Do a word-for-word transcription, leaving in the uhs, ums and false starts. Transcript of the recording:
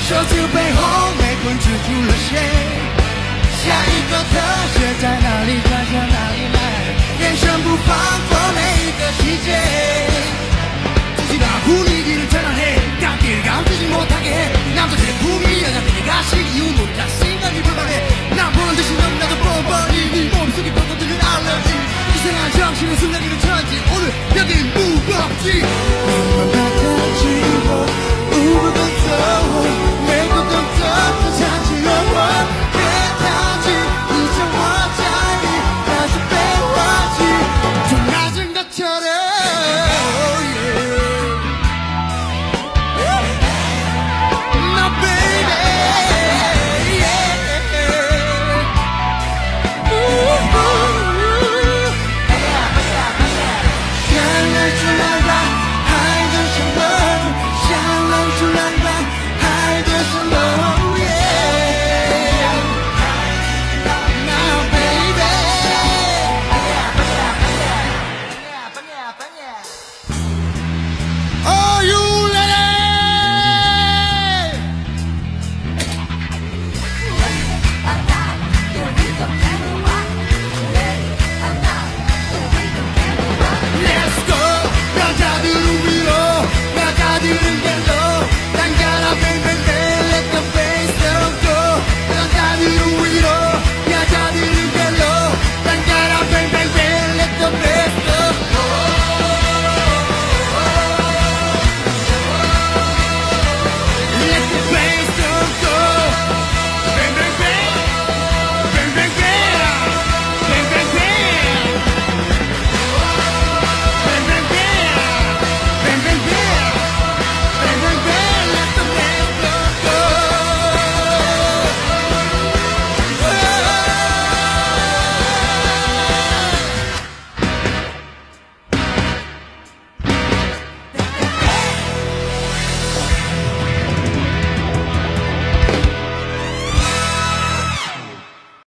手机背后没困止住了谁？下一个特写在哪里转向哪里来？眼神不放过每一个细节。自己が踏み切る手のへだけが自己もたけなんとして踏みやがてがしぎを持った心がにぶられ那不能的心能那个波波你你莫名其妙的这个爱了你一生爱上心的是那个的场景我的要给你不放弃